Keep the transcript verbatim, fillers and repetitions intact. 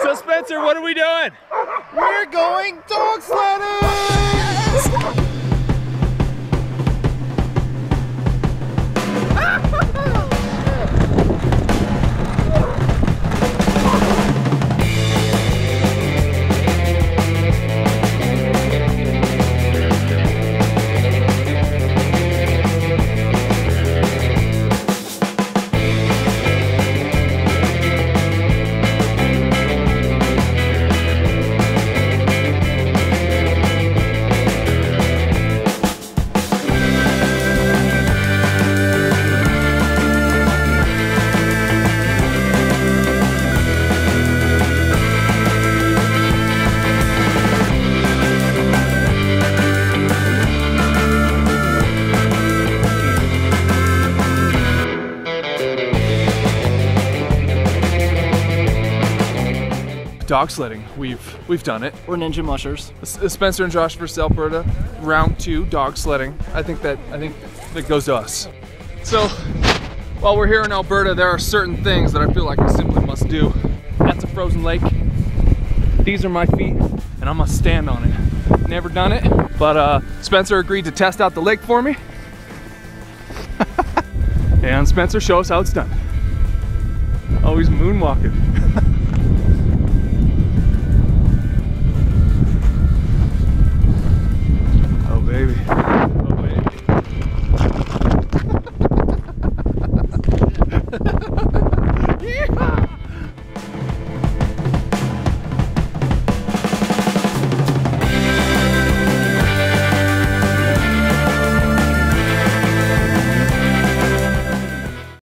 So Spencer, what are we doing? We're going dog sledding! Dog sledding, we've we've done it. We're ninja mushers. S Spencer and Josh versus Alberta, round two, dog sledding. I think that I think that goes to us. So while we're here in Alberta, there are certain things that I feel like I simply must do. That's a frozen lake. These are my feet, and I must stand on it. Never done it, but uh, Spencer agreed to test out the lake for me. And Spencer, show us how it's done. Oh, he's moonwalking. Baby. Oh, baby.